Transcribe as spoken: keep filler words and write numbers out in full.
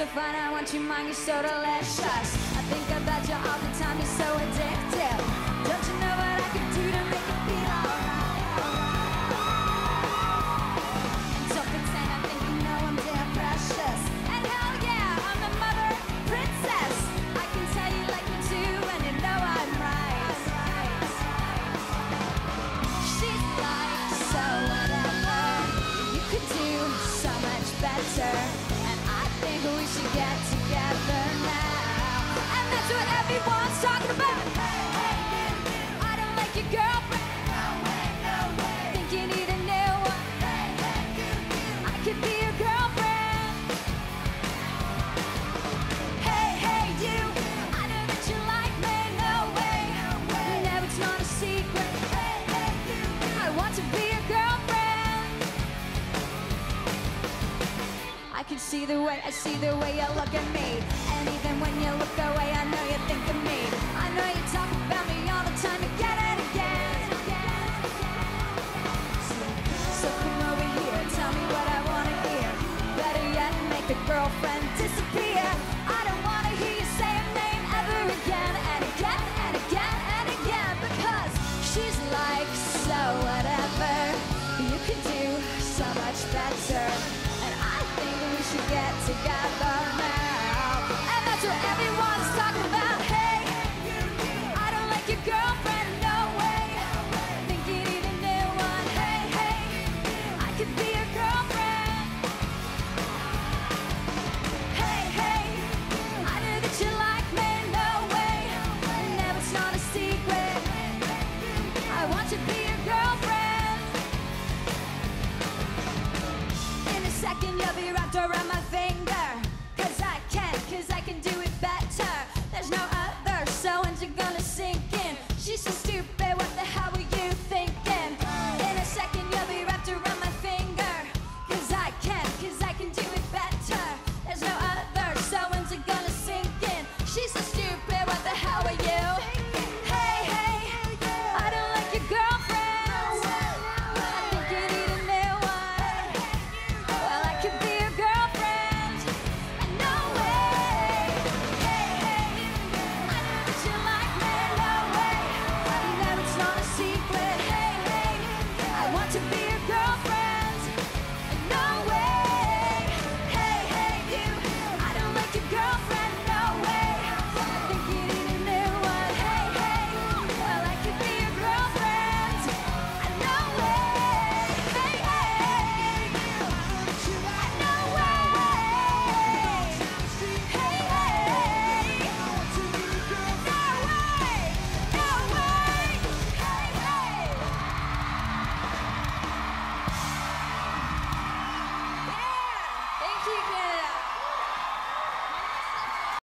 fine, I want you mine, you're so delicious. I think about you all the time, you're so addictive. Don't you know what I could do to make you feel alright? And don't pretend I think you know I'm damn precious. And hell yeah, I'm the mother princess. I can tell you like me too, and you know I'm right. She's like, so whatever, you could do so much better. And I think we should get together now. And that's what everyone's talking about. Hey, hey, you, you. I don't like your girlfriend. No way, no way. Think you need a new one. Hey, hey, you, you. I could be your girlfriend. Hey, hey, you. I know that you like me. No way, no way. No, it's not a secret. Hey, hey, you, you. I want to be your girlfriend. I can see the way, I see the way you look at me.